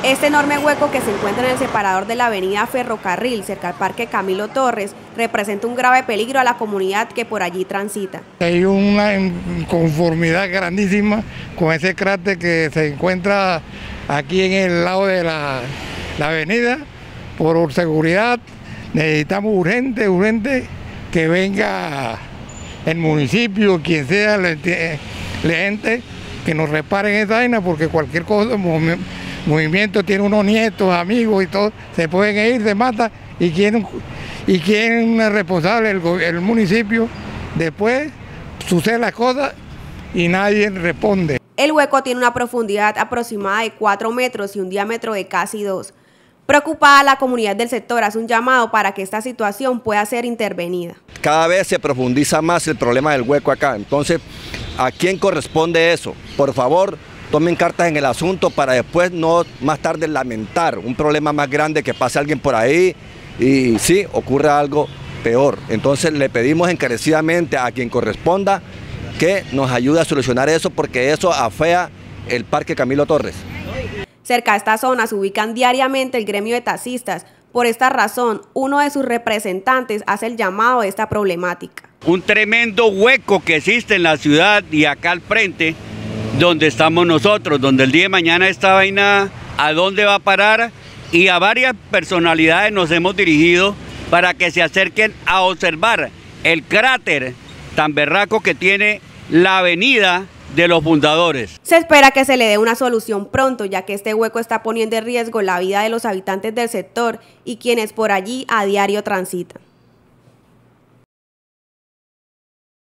Este enorme hueco que se encuentra en el separador de la avenida Ferrocarril, cerca al Parque Camilo Torres, representa un grave peligro a la comunidad que por allí transita. Hay una inconformidad grandísima con ese cráter que se encuentra aquí en el lado de la avenida. Por seguridad necesitamos urgente que venga el municipio, quien sea el ente, que nos reparen esa vaina, porque cualquier cosa, movimiento tiene unos nietos, amigos y todo, se pueden ir, se matan, y quién es responsable, el municipio. Después sucede las cosas y nadie responde. El hueco tiene una profundidad aproximada de 4 metros y un diámetro de casi 2. Preocupada, la comunidad del sector hace un llamado para que esta situación pueda ser intervenida. Cada vez se profundiza más el problema del hueco acá, entonces, ¿a quién corresponde eso? Por favor, tomen cartas en el asunto para después no más tarde lamentar un problema más grande, que pase alguien por ahí y sí, ocurra algo peor. Entonces le pedimos encarecidamente a quien corresponda que nos ayude a solucionar eso, porque eso afea el Parque Camilo Torres. Cerca de esta zona se ubican diariamente el gremio de taxistas. Por esta razón, uno de sus representantes hace el llamado a esta problemática. Un tremendo hueco que existe en la ciudad y acá al frente, donde estamos nosotros, donde el día de mañana esta vaina, ¿a dónde va a parar? Y a varias personalidades nos hemos dirigido para que se acerquen a observar el cráter tan berraco que tiene la avenida de los fundadores. Se espera que se le dé una solución pronto, ya que este hueco está poniendo en riesgo la vida de los habitantes del sector y quienes por allí a diario transitan.